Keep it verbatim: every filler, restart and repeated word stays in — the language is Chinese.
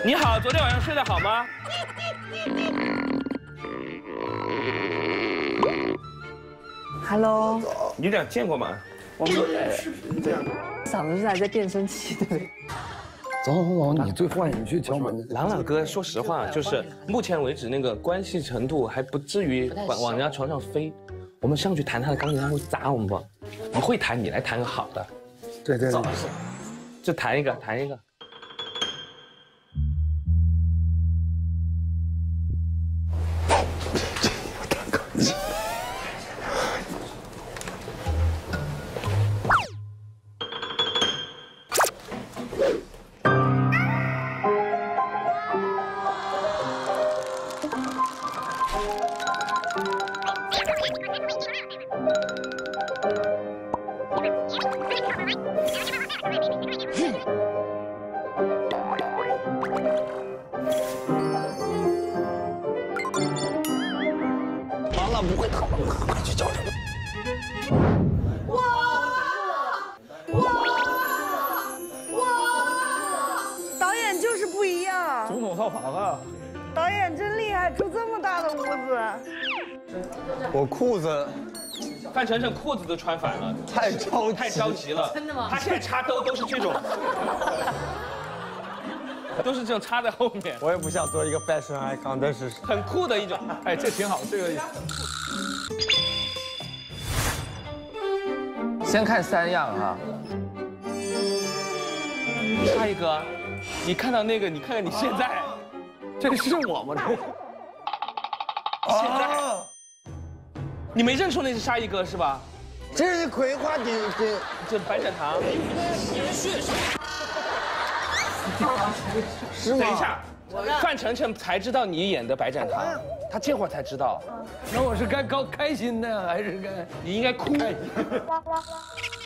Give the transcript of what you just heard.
你好，昨天晚上睡得好吗？ Hello， 你俩见过吗？ 我们对，嗓子是还在变声期，对不对？ 走走走，你最坏，你去敲门。 朗朗哥，说实话，就是目前为止那个关系程度还不至于往往人家床上飞。我们上去弹他的钢琴，他会砸我们不？你会弹，你来弹个好的。 对对对， 就弹一个，弹一个。 完了，不会疼，快去叫人。 哇哇哇！导演就是不一样， 总统套房啊！ 导演真厉害，住这么大的屋子。 我裤子。 范丞丞裤子都穿反了， 太着太着急了。 真的吗？ 他现在插兜都是这种，都是这种插在后面。 我也不想做一个 fashion icon， 但是很酷的一种。 哎，这挺好，这个。先看三样啊。 下一个，你看到那个，你看看你现在， 这是我吗？这。 现在。 你没认出那是沙溢哥是吧？ 这是葵花点点， 这白展堂。 是吗？ 等一下，范丞丞才知道你演的白展堂，他这会儿才知道。 那我是该高开心呢，还是该？ 你应该哭。